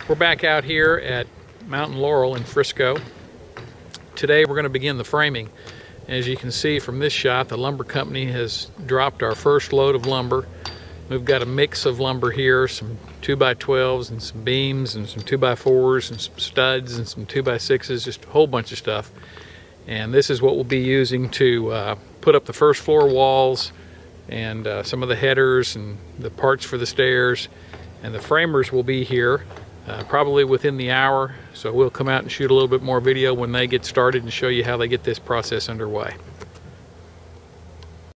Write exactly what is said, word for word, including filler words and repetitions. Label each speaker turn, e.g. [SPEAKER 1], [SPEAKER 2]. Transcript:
[SPEAKER 1] We're back out here at Mountain Laurel in Frisco. Today we're going to begin the framing. As you can see from this shot, the lumber company has dropped our first load of lumber. We've got a mix of lumber here, some two by twelves and some beams and some two by fours and some studs and some two by sixes, just a whole bunch of stuff. And this is what we'll be using to uh, put up the first floor walls and uh, some of the headers and the parts for the stairs. And the framers will be here uh, probably within the hour, so we'll come out and shoot a little bit more video when they get started and show you how they get this process underway.